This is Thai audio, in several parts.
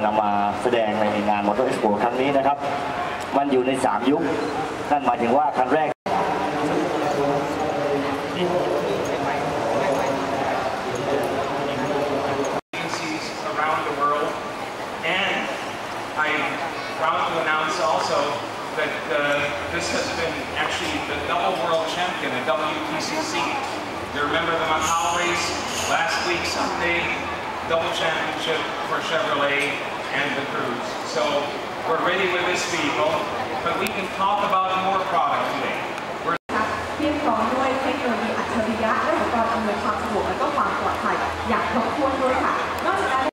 นำมาแสดงในงานมอเตอร์เอ็กซ์โปครั้งนี้นะครับมันอยู่ใน3ยุคนั่นหมายถึงว่าคันแรก that this has been actually the double world champion at WTCC. You remember the Macau race last week, Sunday, double championship for Chevrolet and the Cruze. So we're ready with this vehicle, but we can talk about more product today. เพียงพร้อมด้วยเทคโนโลยีอัจฉริยะและอุปกรณ์อำนวยความสะดวกและก็ความปลอดภัยอย่างครบถ้วนด้วยค่ะนอกจากนั้น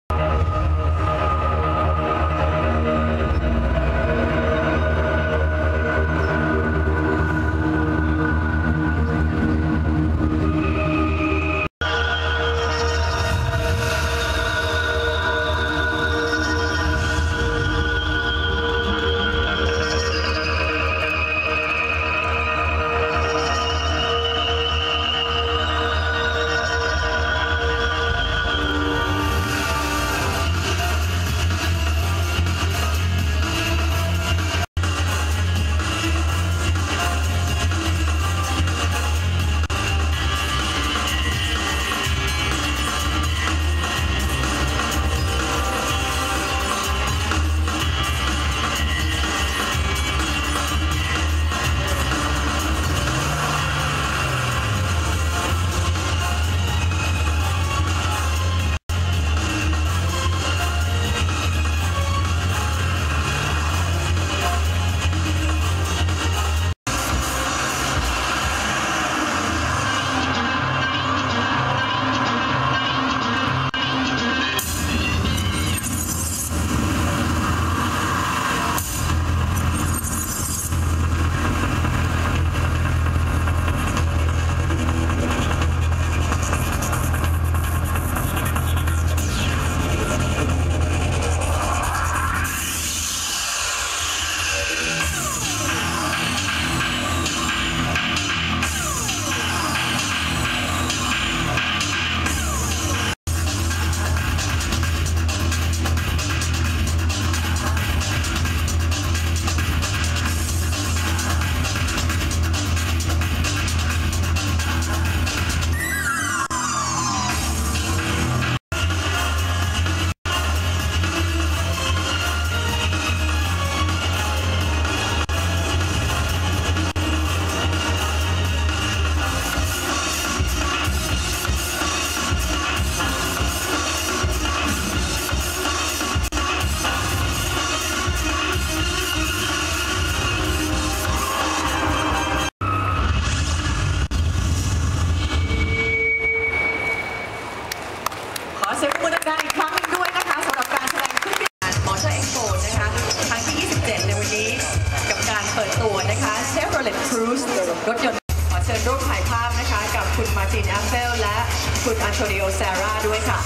เสียงปรบมือดังๆอีกครั้งหนึ่งด้วยนะคะสำหรับการแสดงขึ้นงานมอเตอร์เอ็กซ์โปนะคะครั้งที่ 27 ในวันนี้กับการเปิดตัวนะคะ Chevrolet Cruze รถยนต์ขอเชิญร่วมถ่ายภาพนะคะกับคุณมาร์ติน แอมเฟลและคุณอันโตนิโอ ซาร่าด้วยค่ะ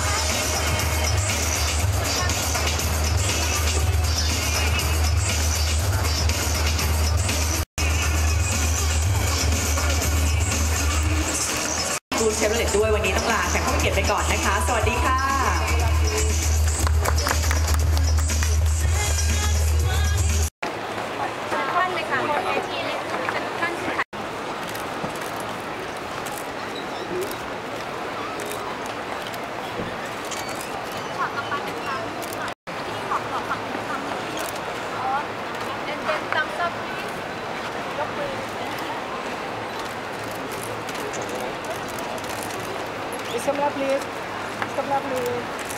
เชฟโรเลตด้วยวันนี้ต้องลาแขกผู้มีเกียรติไปก่อนนะคะสวัสดีค่ะท่านเลยค่ะเวทีเลยท่านค่ะขอกระเป๋าเป็นครั้งที่ขอฝั่งนี้ครั้งอ๋อเป็นตามซับนี้ยกมือBismillah please. Bismillah please.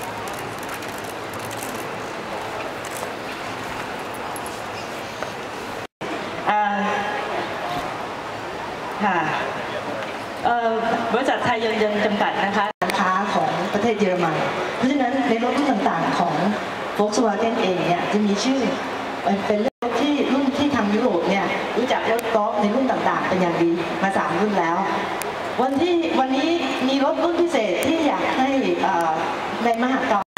ค่ะบริษัทไทยยนต์จำกัดนะคะการค้าของประเทศเยอรมันเพราะฉะนั้นในรถรุ่นต่างๆของ Volkswagen เองเนี่ยจะมีชื่อเป็นรถที่ทางยุโรปเนี่ยรู้จักรถกอล์ฟในรุ่นต่างๆเป็นอย่างดีมา3รุ่นแล้ววันนี้มีรถรุ่นพิเศษที่อยากให้ในมหกรรม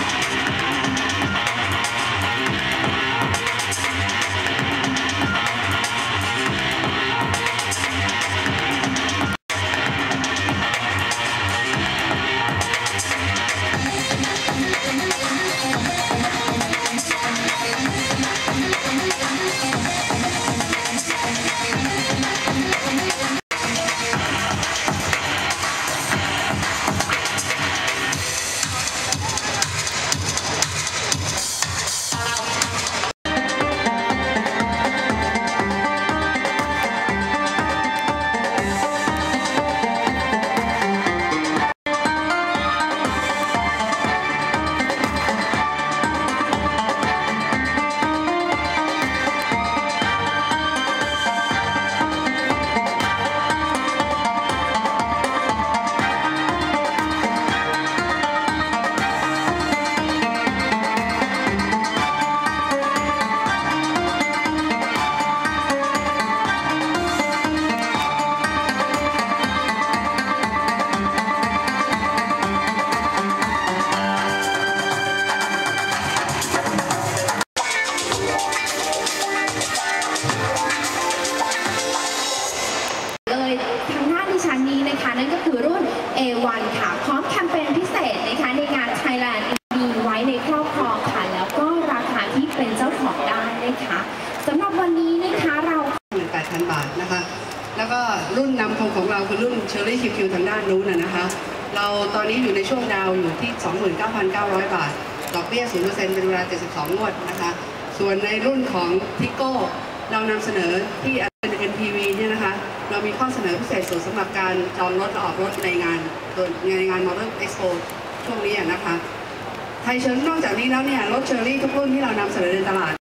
ได้นะคะสำหรับวันนี้นะคะเรา 18,000 บาทนะคะแล้วก็รุ่นนำโชคของเราคือรุ่นเชอร์รี่คิวทางด้านนู้นนะคะเราตอนนี้อยู่ในช่วงดาวอยู่ที่ 29,900 บาทดอกเบี้ย 0% เป็นเวลา72 งวดนะคะส่วนในรุ่นของทิโก้เรานำเสนอที่เป็น NPV เนี่ยนะคะเรามีข้อเสนอพิเศษสุดสำหรับการจองรถและออกรถในงานMotor Expo ช่วงนี้นะคะไทยเชิญนอกจากนี้แล้วเนี่ยรถเชอร์รี่ทุกรุ่นที่เรานำเสนอในตลาด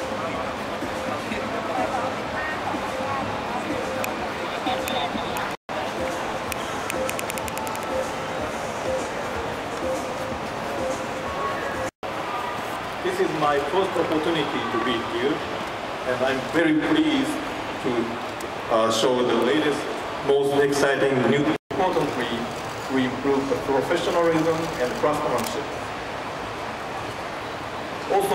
This is my first opportunity to be here, and I'm very pleased to show the latest, most exciting new. Importantly, to improve the professionalism and craftsmanship. Also.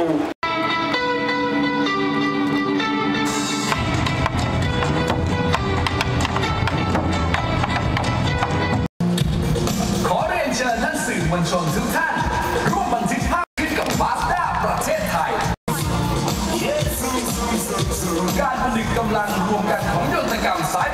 ขอเรียนเชิญท่านสื่อมวลชนทุกท่านร่วมบันทึกภาพขึ้นกับมาสด้าประเทศไทยการผนึกกำลังรวมกันของยนตกรรมสาย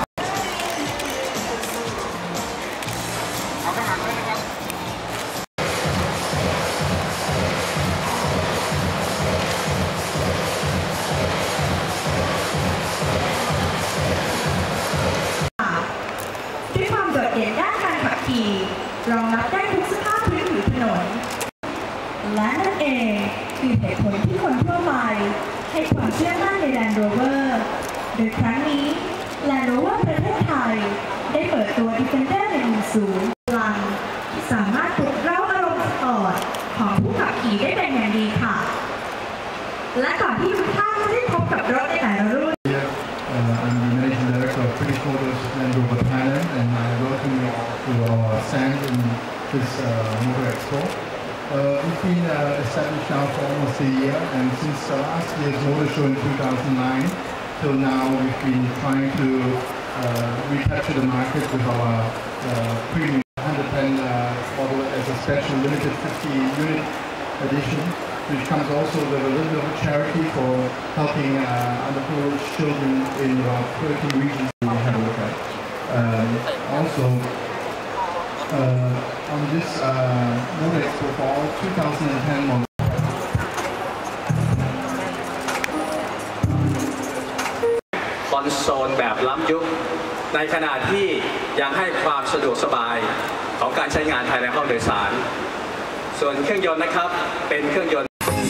ด้วยความโดดเด่นด้านการขับขี่รองรับได้ทุกสภาพพื้นผิวถนนและนั่นเองคือเหตุผลที่คนทั่วไปให้ความเชื่อมั่นใน Land Rover โดยครั้งนี้ Land Rover ประเทศไทยได้เปิดตัว Defender 110พลังที่สามารถปลุกเร้าอารมณ์สปอร์ตของผู้ขับขี่ได้เป็นอย่างดีค่ะและก่อนที่ทุกท่านจะได้พบกับรถในแต่ละรุ่น I'm the Managing Director of British Motors Land Rover Thailand, and I welcome you to our stand in this Motor Expo. We've been established now for almost a year, and since last year's Motor Show in 2009 till now, we've been trying to recapture the market with our premium 110 model as a special limited 50-unit edition, which comes also with a little bit of a charity for helping underprivileged children in about 13 regions we have a look at. Also, on this Motor Expo for 2010 model. คอนโซลแบบล้ำยุคในขณะที่ยังให้ความสะดวกสบายของการใช้งานภายในห้องโดยสารส่วนเครื่องยนต์นะครับเป็นเครื่องยนต์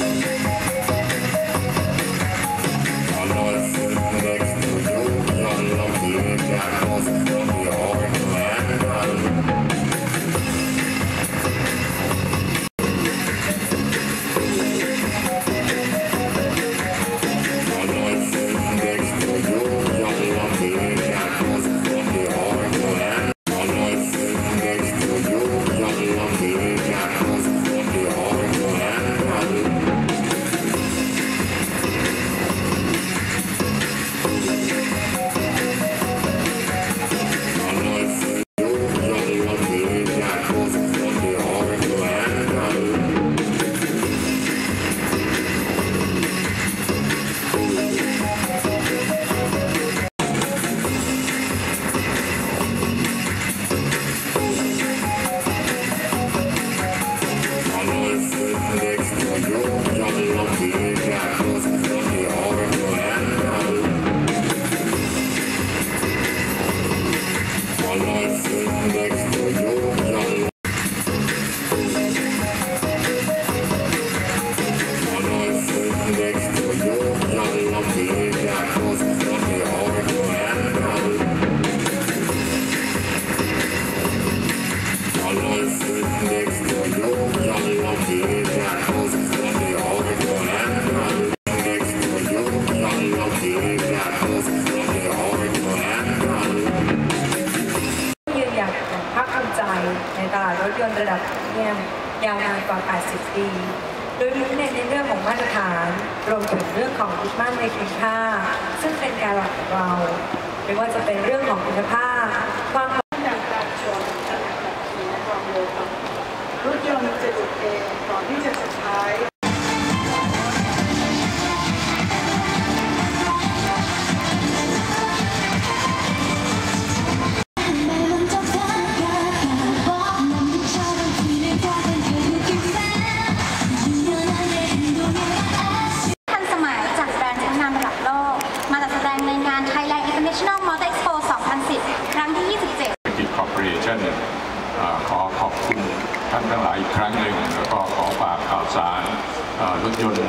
ระดับเนี่ยยาวนานกว่า 80 ปี โดยมุ่งเน้นในเรื่องของมาตรฐานรวมถึงเรื่องของยึดมั่นในคุณค่าซึ่งเป็นการหลักของเราไม่ว่าจะเป็นเรื่องของคุณภาพความดังการชนและความเร็วรถยนต์จะหยุดเองก่อนที่จะสุดท้าย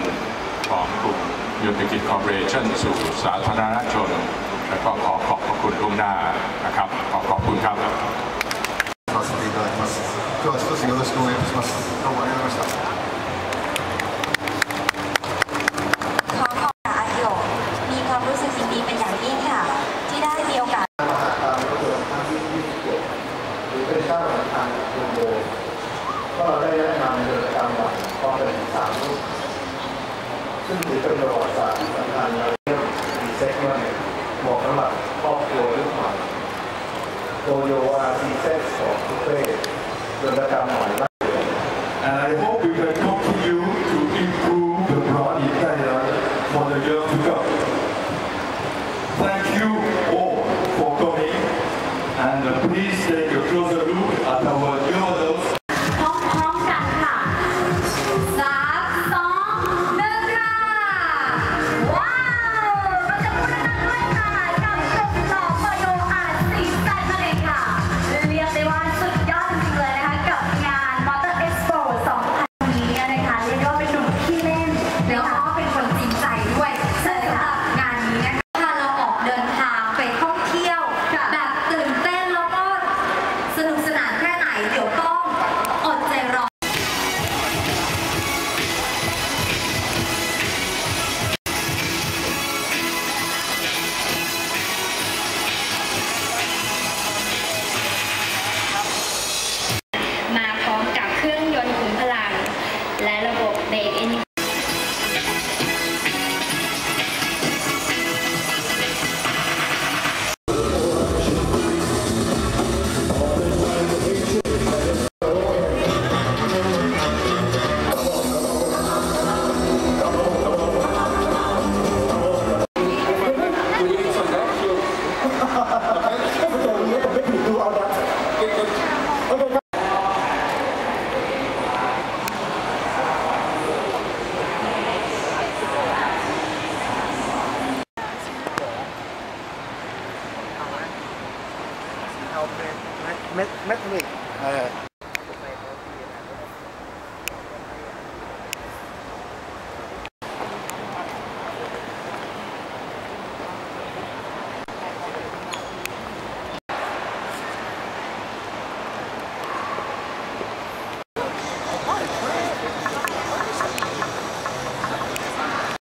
ของกลุ่มยูนิกิจคอร์ปอเรชั่นสู่สาธารณชนและก็ขอขอบพระคุณล่วงหน้านะครับขอบคุณครับさせていただきます。今日は一つよろしくお願いします。どうもありがとうございました。 ขอขอบคุณอาโยมีความรู้สึกยินดีเป็นอย่างยิ่งค่ะที่ได้มีโอกาสมหากรรมรถยนต์ครั้งที่27หรือเป็นเจ้าหน้าทางยูโรก็เราได้แนะนำเรือดำน้ำก็เป็น3รุ่นซึ่งถือเป็นประวัติศาสตร์ที่สำคัญในเรื่องดีเซ็กว่าเหมาะสำหรับครอบครัวรุ่นใหม่โตโยอาร์ซีเซ็กของทุกเพศเรือดำใหม่ And I hope we can continue to improve the broad in Thailand for the years to come. Thank you all for coming, and please take a closer look at our new models. พร้อมๆกันค่ะ3 2 1ค่ะว้าวเราจะพูดกันด้วยค่ะกับกลุ่มของโตโยอาร์ซีแซดนั่นเองค่ะเรียกได้ว่าสุดยอดจริงๆเลยนะคะกับงาน Motor Expo 2000 นี้นะคะเรียกได้ว่าเป็นหนุ่มขี้เล่นแล้วก็เป็นคนจริงใจด้วยซึ่งสำหรับงานนี้นะคะเราออกเดินทางไปท่องเที่ยวแบบตื่นเต้นแล้วก็สนุกสนานแค่ไหนเดี๋ยวต้องอดใจรอมาพร้อมกับเครื่องยนต์ขุมพลังและระบบเบรกเอาเม็ด